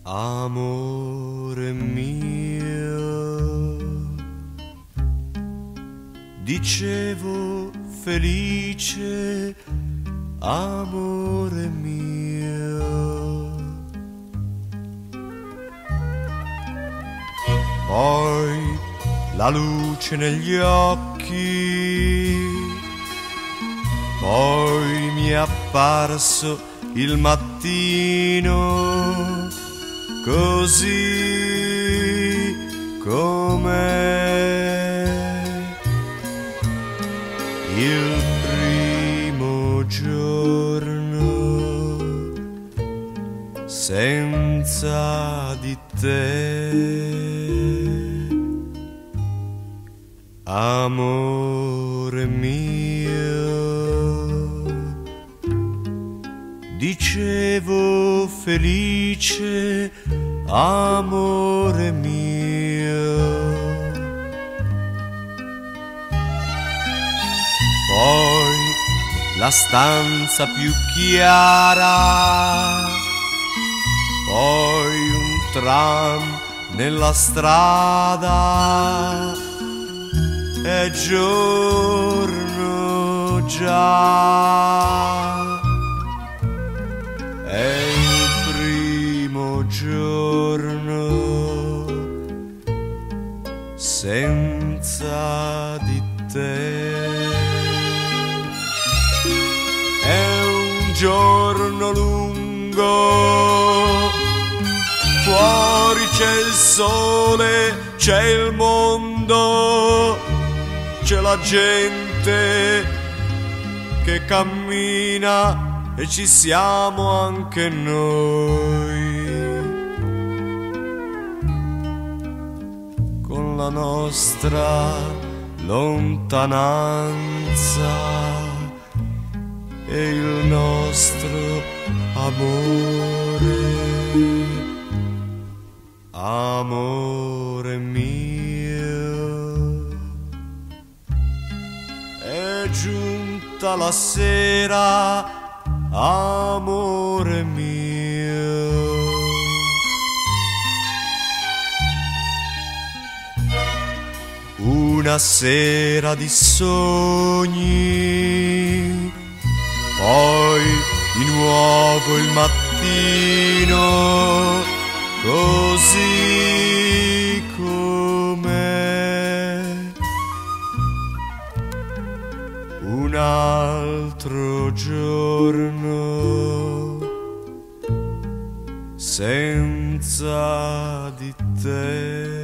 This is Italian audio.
Amore mio, dicevo felice, amore mio. Poi la luce negli occhi, poi mi è apparso il mattino, così com'è, il primo giorno senza di te. Amore mio, dicevo felice, amore mio. Poi la stanza più chiara, poi un tram nella strada, è giorno già, è il primo giorno senza di te. È un giorno lungo, fuori c'è il sole, c'è il mondo, c'è la gente che cammina e ci siamo anche noi, con la nostra lontananza e il nostro amore. Amore mio, è giunta la sera, amore mio. Una sera di sogni, poi di nuovo il mattino, così com'è, un altro giorno senza di te.